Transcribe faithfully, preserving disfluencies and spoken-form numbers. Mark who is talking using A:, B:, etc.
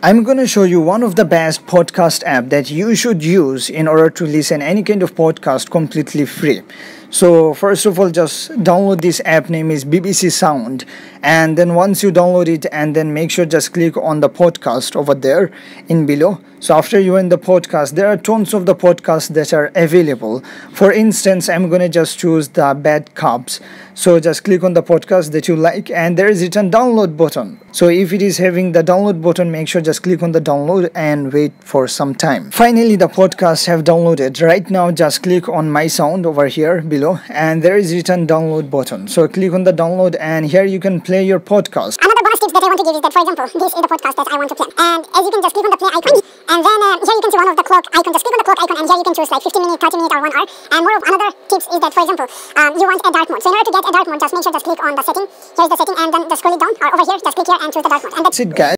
A: I'm going to show you one of the best podcast app that you should use in order to listen any kind of podcast completely free. So first of all, just download this app. Name is B B C Sound, and then once you download it, and then make sure just click on the podcast over there in below. So after you in the podcast, there are tons of the podcasts that are available. For instance, I'm gonna just choose the Bad Cops. So just click on the podcast that you like, and there is written download button. So if it is having the download button, make sure just click on the download and wait for some time. Finally, the podcasts have downloaded. Right now, just click on My Sound over here below, and there is written download button. So click on the download, and here you can play your podcast.
B: Another bonus tips that I want to give is that, for example, this is the podcast that I want to play. And as you can just click on the play icon, and then uh, here you can see one of the clock icon. Just click on the clock icon, and here you can choose like fifteen minutes, thirty minutes, or one hour. And more of another tips is that, for example, um, you want a dark mode. So in order to get a dark mode, just make sure just click on the setting. Here's the setting, and then just scroll it down, or over here, just click here and choose the dark mode. And
A: That's it, guys.